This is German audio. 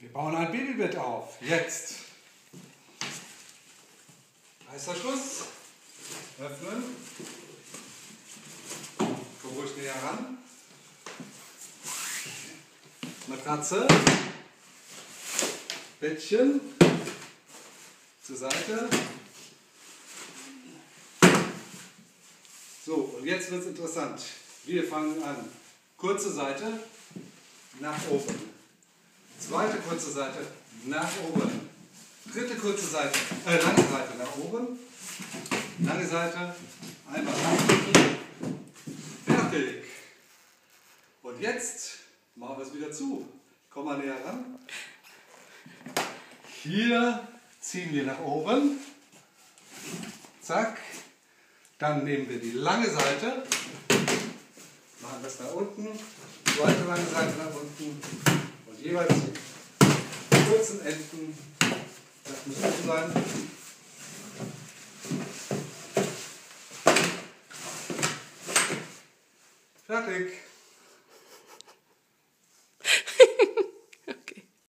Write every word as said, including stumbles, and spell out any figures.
Wir bauen ein Babybett auf. Jetzt. Reißverschluss. Öffnen. Komm ruhig näher ran. Matratze. Bettchen. Zur Seite. So, und jetzt wird es interessant. Wir fangen an. Kurze Seite nach oben. Zweite kurze Seite nach oben. Dritte kurze Seite, äh, lange Seite nach oben. Lange Seite, einmal nachdrücken. Fertig. Und jetzt machen wir es wieder zu. Komm mal näher ran. Hier ziehen wir nach oben. Zack. Dann nehmen wir die lange Seite. Machen das nach unten. Zweite lange Seite nach unten. Und jeweils die kurzen Enden. Das muss oben sein. Fertig.